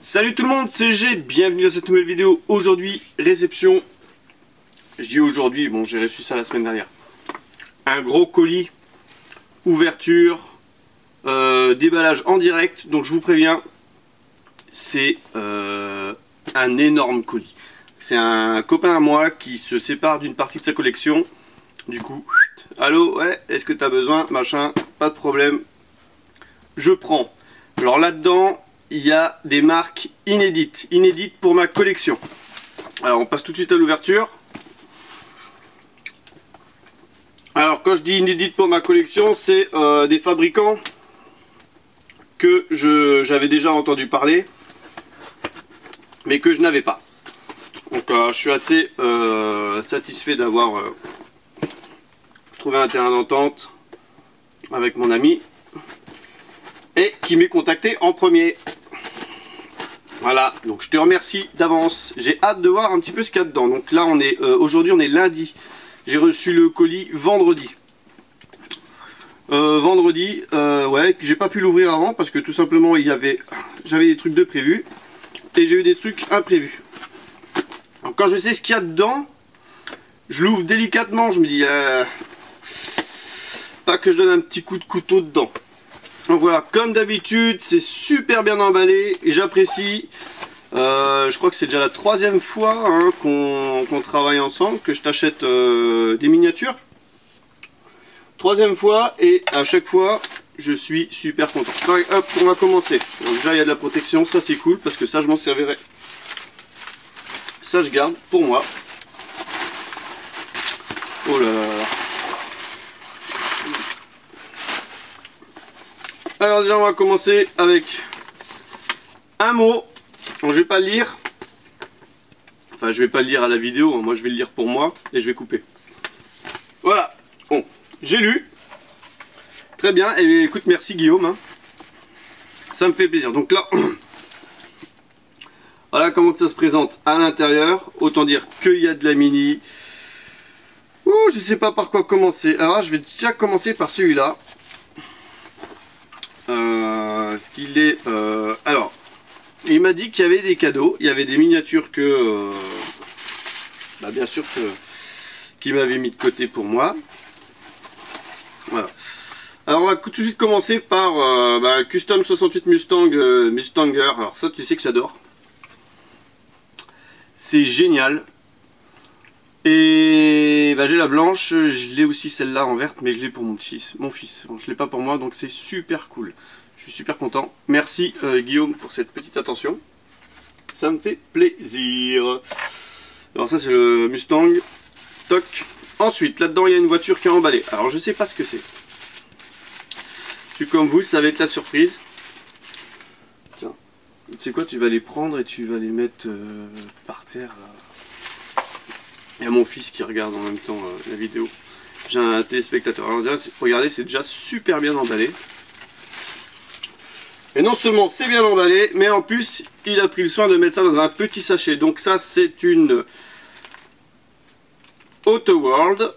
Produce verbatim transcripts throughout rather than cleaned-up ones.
Salut tout le monde, c'est G, bienvenue dans cette nouvelle vidéo. Aujourd'hui, réception. Je dis aujourd'hui, bon j'ai reçu ça la semaine dernière. Un gros colis, ouverture, euh, déballage en direct. Donc je vous préviens, c'est euh, un énorme colis. C'est un copain à moi qui se sépare d'une partie de sa collection. Du coup, allô, ouais, est-ce que tu as besoin, machin, pas de problème. Je prends. Alors là-dedans, il y a des marques inédites, inédites pour ma collection. Alors on passe tout de suite à l'ouverture. Alors quand je dis inédite pour ma collection, c'est euh, des fabricants que j'avais déjà entendu parler, mais que je n'avais pas. Donc euh, je suis assez euh, satisfait d'avoir euh, trouvé un terrain d'entente avec mon ami et qui m'est contacté en premier. Voilà, donc je te remercie d'avance. J'ai hâte de voir un petit peu ce qu'il y a dedans. Donc là on est euh, aujourd'hui on est lundi. J'ai reçu le colis vendredi. Euh, vendredi, euh, ouais, j'ai pas pu l'ouvrir avant parce que tout simplement il y avait, j'avais des trucs de prévus et j'ai eu des trucs imprévus. Alors quand je sais ce qu'il y a dedans, je l'ouvre délicatement. Je me dis, euh, pas que je donne un petit coup de couteau dedans. Donc voilà, comme d'habitude, c'est super bien emballé et j'apprécie. Euh, je crois que c'est déjà la troisième fois hein, qu'on qu'on travaille ensemble, que je t'achète euh, des miniatures. Troisième fois et à chaque fois, je suis super content. Allez, hop, on va commencer. Donc déjà, il y a de la protection, ça c'est cool parce que ça, je m'en servirai. Ça, je garde pour moi. Oh là là là. Alors déjà on va commencer avec un mot. Donc, je vais pas le lire. Enfin je vais pas le lire à la vidéo, moi je vais le lire pour moi et je vais couper. Voilà, bon, j'ai lu. Très bien, et écoute merci Guillaume. Hein. Ça me fait plaisir. Donc là, voilà comment que ça se présente à l'intérieur. Autant dire qu'il y a de la mini. Ouh, je sais pas par quoi commencer. Alors là, je vais déjà commencer par celui-là. Euh, ce qu'il est euh, alors il m'a dit qu'il y avait des cadeaux, il y avait des miniatures que euh, bah bien sûr que qu'il m'avait mis de côté pour moi. Voilà, alors on va tout de suite commencer par euh, bah, Custom soixante-huit Mustang euh, Mustanger. Alors ça tu sais que j'adore, c'est génial. Et bah, j'ai la blanche, je l'ai aussi celle-là en verte, mais je l'ai pour mon fils. Mon fils, bon, je l'ai pas pour moi, donc c'est super cool. Je suis super content. Merci euh, Guillaume pour cette petite attention. Ça me fait plaisir. Alors ça c'est le Mustang. Toc. Ensuite, là-dedans il y a une voiture qui est emballée. Alors je sais pas ce que c'est. Je suis comme vous, ça va être la surprise. Tiens, tu sais quoi, tu vas les prendre et tu vas les mettre euh, par terre. Là. Il y a mon fils qui regarde en même temps euh, la vidéo. J'ai un téléspectateur. Alors regardez, c'est déjà super bien emballé. Et non seulement c'est bien emballé, mais en plus il a pris le soin de mettre ça dans un petit sachet. Donc ça c'est une Auto World.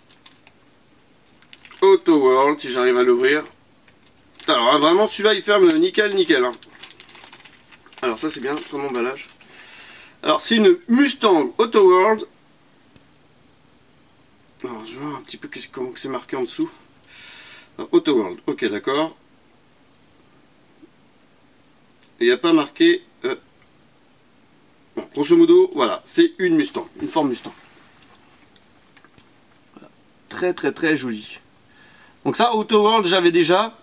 Auto World, si j'arrive à l'ouvrir. Alors vraiment celui-là il ferme nickel nickel. Hein. Alors ça c'est bien comme emballage. Alors c'est une Mustang Auto World. Alors je vois un petit peu comment c'est marqué en dessous. Alors, Auto World, ok d'accord. Il n'y a pas marqué... Euh... Bon, grosso modo, voilà, c'est une Mustang, une Ford Mustang. Voilà. Très très très joli. Donc ça, Auto World, j'avais déjà.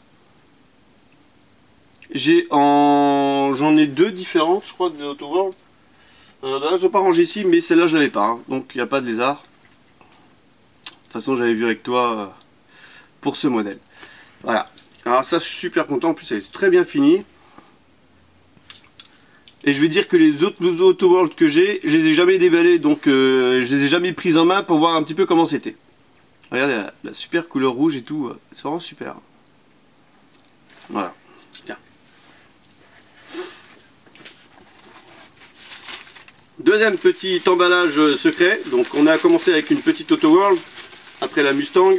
J'ai en... J'en ai deux différentes, je crois, de Auto World. Euh, bah, elles ne sont pas rangées ici, mais celle-là, je l'avais pas. Hein. Donc il n'y a pas de lézard. De toute façon j'avais vu avec toi euh, pour ce modèle. Voilà. Alors ça je suis super content. En plus elle est très bien finie. Et je vais dire que les autres Auto World que j'ai, je les ai jamais déballés. Donc euh, je les ai jamais prises en main pour voir un petit peu comment c'était. Regardez la, la super couleur rouge et tout. Euh, c'est vraiment super. Voilà. Tiens. Deuxième petit emballage secret. Donc on a commencé avec une petite Auto World. Après la Mustang,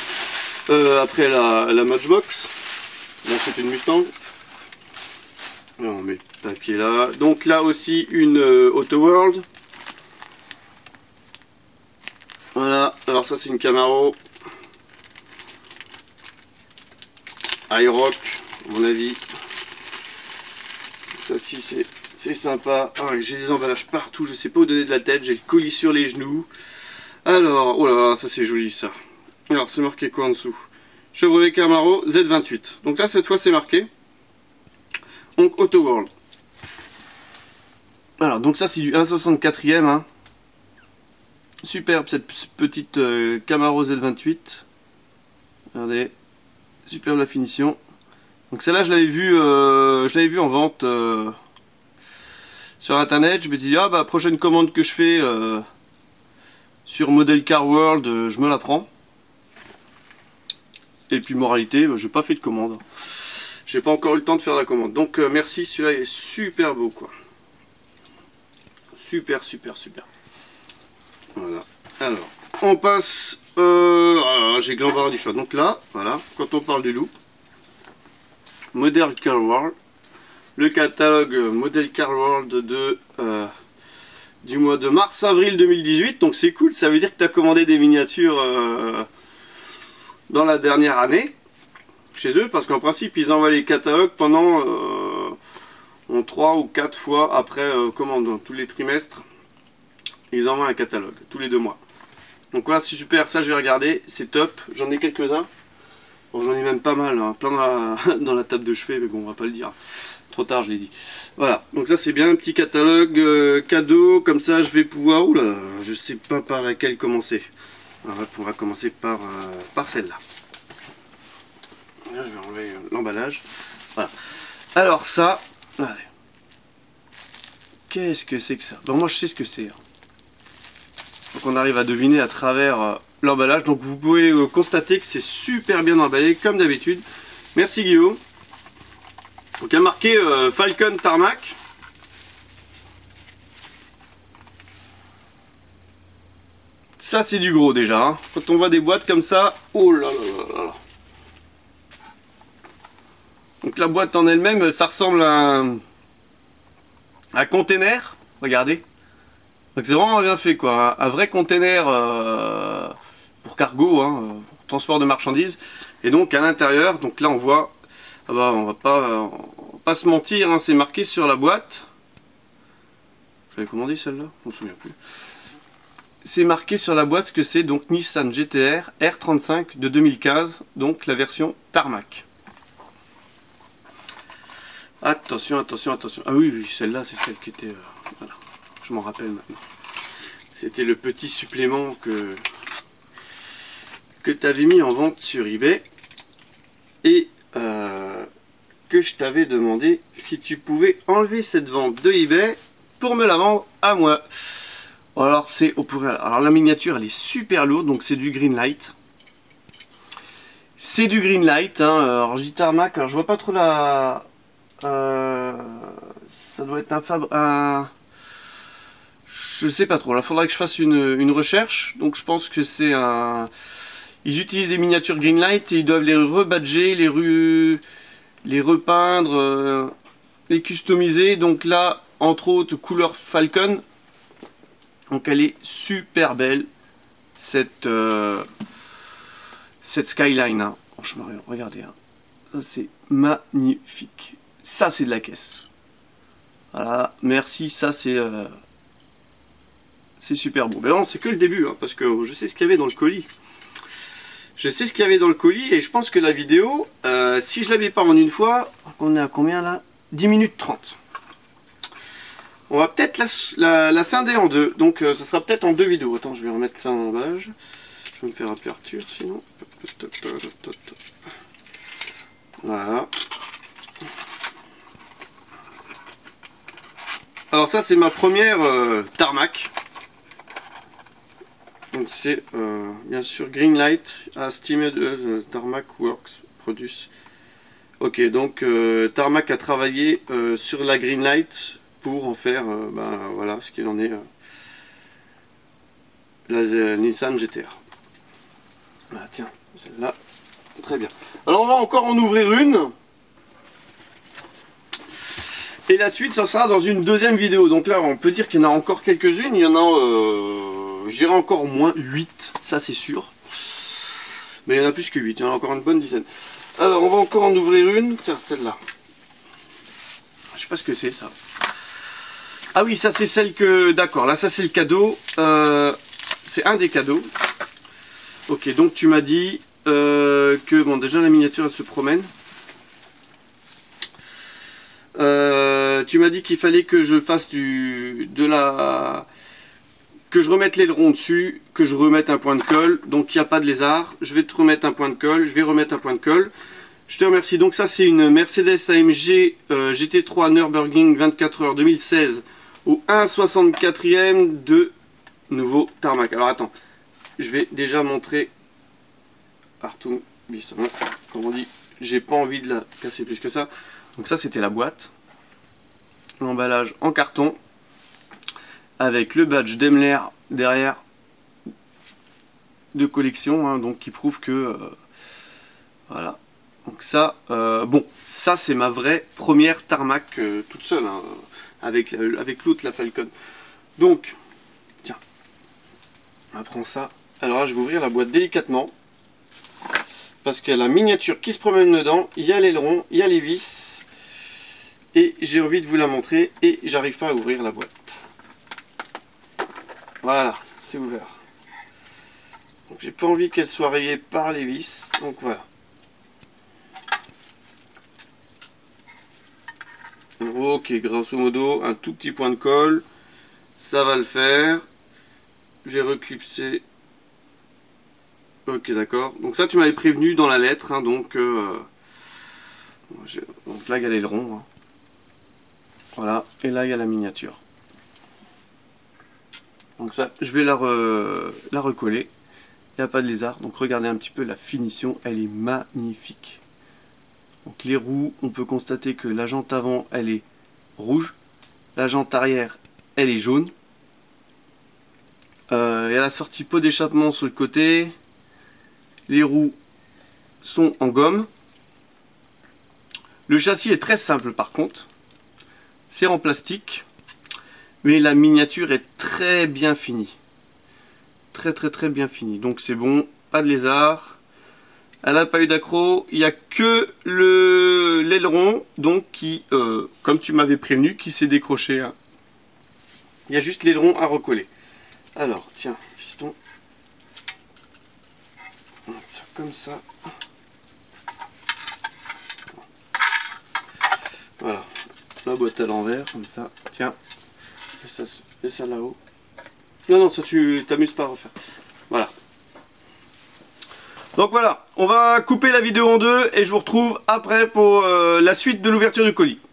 euh, après la, la Matchbox, là c'est une Mustang. Et on met le papier là. Donc là aussi une euh, Auto World. Voilà, alors ça c'est une Camaro. iRock, à mon avis. Ça aussi c'est c'est sympa. Ah, j'ai des emballages partout, je sais pas où donner de la tête, j'ai le colis sur les genoux. Alors, oh là là, ça c'est joli ça. Alors c'est marqué quoi en dessous? Chevrolet Camaro Z vingt-huit. Donc là cette fois c'est marqué. Donc Auto World. Alors donc ça c'est du un soixante-quatrième. Hein. Superbe cette petite euh, Camaro Z vingt-huit. Regardez. Superbe la finition. Donc celle-là je l'avais vu, euh, je l'avais vu en vente euh, sur internet. Je me dis ah bah prochaine commande que je fais euh, sur Model Car World, euh, je me la prends. Et puis moralité, bah, j'ai pas fait de commande. J'ai pas encore eu le temps de faire la commande. Donc euh, merci, celui-là est super beau quoi. Super super super. Voilà. Alors on passe. Euh, ah, j'ai que l'embarras du choix. Donc là, voilà, quand on parle du loup, Model Car World, le catalogue Model Car World de, euh, du mois de mars-avril deux mille dix-huit. Donc c'est cool, ça veut dire que tu as commandé des miniatures euh, dans la dernière année chez eux, parce qu'en principe ils envoient les catalogues pendant euh, trois ou quatre fois après euh, commande, tous les trimestres. Ils envoient un catalogue, tous les deux mois. Donc voilà, c'est super, ça je vais regarder, c'est top, j'en ai quelques-uns. Bon, j'en ai même pas mal, hein, plein dans la, dans la table de chevet, mais bon, on va pas le dire. Trop tard, je l'ai dit. Voilà, donc ça c'est bien, un petit catalogue euh, cadeau, comme ça je vais pouvoir... Oula, je sais pas par laquelle commencer. Alors, on va commencer par, euh, par celle-là. Là, je vais enlever l'emballage. Voilà. Alors ça, allez. Qu'est-ce que c'est que ça? Bon, moi je sais ce que c'est. Hein. Donc on arrive à deviner à travers euh, l'emballage. Donc vous pouvez euh, constater que c'est super bien emballé comme d'habitude. Merci Guillaume. Donc il y a marqué euh, Falcon Tarmac. Ça c'est du gros déjà. Hein. Quand on voit des boîtes comme ça, oh là là là là. Donc la boîte en elle-même, ça ressemble à un, un container. Regardez. Donc c'est vraiment bien fait quoi, un vrai container euh, pour cargo, hein, transport de marchandises. Et donc à l'intérieur, donc là on voit, ah bah, on va pas, on va pas se mentir, hein, c'est marqué sur la boîte. J'avais commandé celle-là, je me souviens plus. C'est marqué sur la boîte ce que c'est, donc Nissan G T R R trente-cinq de deux mille quinze, donc la version Tarmac. Attention, attention, attention. Ah oui, oui, celle-là c'est celle qui était, euh, voilà. Je m'en rappelle maintenant. C'était le petit supplément que, que tu avais mis en vente sur eBay et euh, que je t'avais demandé si tu pouvais enlever cette vente de eBay pour me la vendre à moi. Alors c'est au pour... Alors la miniature elle est super lourde, donc c'est du Greenlight. C'est du Greenlight. Hein. Alors j'ai Tarmac, alors je vois pas trop la. Euh... Ça doit être un fab. Un... Je sais pas trop, là faudra que je fasse une, une recherche. Donc je pense que c'est un... Ils utilisent des miniatures Greenlight et ils doivent les rebadger, les, ru... les repeindre, euh... les customiser. Donc là, entre autres, couleur Falcon. Donc elle est super belle, cette, euh... cette Skyline. Hein. Franchement, regardez. Hein. Ça c'est magnifique. Ça c'est de la caisse. Voilà, merci, ça c'est... Euh... C'est super beau. Mais non, c'est que le début, hein, parce que je sais ce qu'il y avait dans le colis. Je sais ce qu'il y avait dans le colis et je pense que la vidéo, euh, si je ne l'avais pas en une fois, on est à combien là? dix minutes trente. On va peut-être la, la, la scinder en deux. Donc euh, ça sera peut-être en deux vidéos. Attends, je vais remettre ça en emballage. Je vais me faire appeler Arthur sinon. Voilà. Alors ça c'est ma première euh, Tarmac. Donc c'est euh, bien sûr Greenlight as teamed uh, Tarmac Works produce. Ok, donc euh, Tarmac a travaillé euh, sur la Greenlight pour en faire euh, ben, voilà ce qu'il en est euh, la euh, Nissan G T R. Ah, tiens, celle-là, très bien. Alors on va encore en ouvrir une. Et la suite, ça sera dans une deuxième vidéo. Donc là, on peut dire qu'il y en a encore quelques-unes. Il y en a, euh, j'irai encore au moins huit, ça c'est sûr. Mais il y en a plus que huit, il y en a encore une bonne dizaine. Alors, on va encore en ouvrir une. Tiens, celle-là. Je sais pas ce que c'est, ça. Ah oui, ça c'est celle que... D'accord, là, ça c'est le cadeau. Euh, c'est un des cadeaux. Ok, donc tu m'as dit euh, que... Bon, déjà, la miniature, elle se promène. Euh, tu m'as dit qu'il fallait que je fasse du de la que je remette l'aileron dessus, que je remette un point de colle. Donc il n'y a pas de lézard. Je vais te remettre un point de colle. Je vais remettre un point de colle. Je te remercie. Donc ça c'est une Mercedes A M G euh, G T trois Nürburgring vingt-quatre heures deux mille seize au un virgule soixante-quatrième de nouveau tarmac. Alors attends, je vais déjà montrer partout. Comme on dit, j'ai pas envie de la casser plus que ça. Donc ça c'était la boîte, l'emballage en carton, avec le badge Daimler derrière de collection, hein, donc qui prouve que, euh, voilà, donc ça, euh, bon, ça c'est ma vraie première tarmac euh, toute seule, hein, avec, avec l'autre la Falcon. Donc, tiens, on prend ça, alors là je vais ouvrir la boîte délicatement, parce qu'il y a la miniature qui se promène dedans, il y a l'aileron, il y a les vis. Et j'ai envie de vous la montrer et j'arrive pas à ouvrir la boîte. Voilà, c'est ouvert. Donc j'ai pas envie qu'elle soit rayée par les vis. Donc voilà. Ok, grosso modo, un tout petit point de colle. Ça va le faire. Je vais reclipser. Ok, d'accord. Donc ça, tu m'avais prévenu dans la lettre. Hein, donc, euh, donc là, il y a l'aileron. Hein. Voilà, et là il y a la miniature. Donc ça, je vais la, re, la recoller. Il n'y a pas de lézard, donc regardez un petit peu la finition, elle est magnifique. Donc les roues, on peut constater que la jante avant, elle est rouge. La jante arrière, elle est jaune. Euh, il y a la sortie pot d'échappement sur le côté. Les roues sont en gomme. Le châssis est très simple par contre. C'est en plastique, mais la miniature est très bien finie. Très très très bien finie. Donc c'est bon, pas de lézard. Elle n'a pas eu d'accroc. Il n'y a que le l'aileron, donc qui, euh, comme tu m'avais prévenu, qui s'est décroché. Hein. Il y a juste l'aileron à recoller. Alors, tiens, fiston. On va mettre ça comme ça. Voilà. La boîte à l'envers, comme ça. Tiens. Et ça, et ça là-haut. Non, non, ça tu t'amuses pas à refaire. Voilà. Donc voilà, on va couper la vidéo en deux et je vous retrouve après pour euh, la suite de l'ouverture du colis.